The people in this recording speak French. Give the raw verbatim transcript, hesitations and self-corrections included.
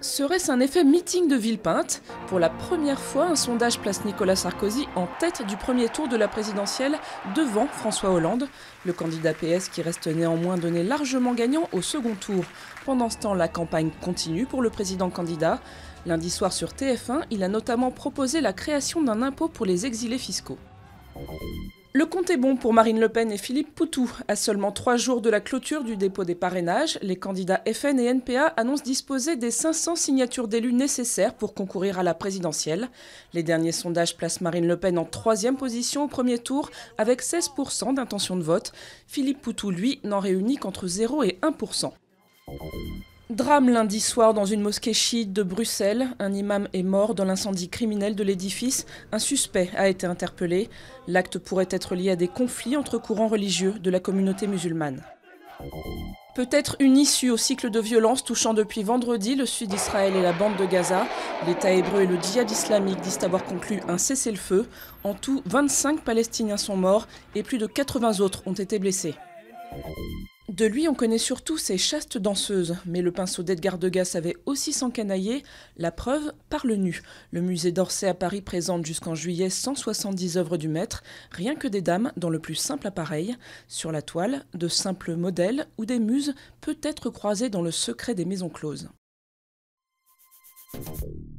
Serait-ce un effet meeting de Villepinte? Pour la première fois, un sondage place Nicolas Sarkozy en tête du premier tour de la présidentielle devant François Hollande. Le candidat P S qui reste néanmoins donné largement gagnant au second tour. Pendant ce temps, la campagne continue pour le président candidat. Lundi soir sur T F un, il a notamment proposé la création d'un impôt pour les exilés fiscaux. Le compte est bon pour Marine Le Pen et Philippe Poutou. À seulement trois jours de la clôture du dépôt des parrainages, les candidats F N et N P A annoncent disposer des cinq cents signatures d'élus nécessaires pour concourir à la présidentielle. Les derniers sondages placent Marine Le Pen en troisième position au premier tour avec seize pour cent d'intention de vote. Philippe Poutou, lui, n'en réunit qu'entre zéro et un pour cent. Drame lundi soir dans une mosquée chiite de Bruxelles. Un imam est mort dans l'incendie criminel de l'édifice. Un suspect a été interpellé. L'acte pourrait être lié à des conflits entre courants religieux de la communauté musulmane. Peut-être une issue au cycle de violence touchant depuis vendredi le sud d'Israël et la bande de Gaza. L'État hébreu et le djihad islamique disent avoir conclu un cessez-le-feu. En tout, vingt-cinq Palestiniens sont morts et plus de quatre-vingts autres ont été blessés. De lui, on connaît surtout ses chastes danseuses, mais le pinceau d'Edgar Degas savait aussi s'encanailler, la preuve par le nu. Le musée d'Orsay à Paris présente jusqu'en juillet cent soixante-dix œuvres du maître, rien que des dames dans le plus simple appareil. Sur la toile, de simples modèles ou des muses peut-être croisées dans le secret des maisons closes.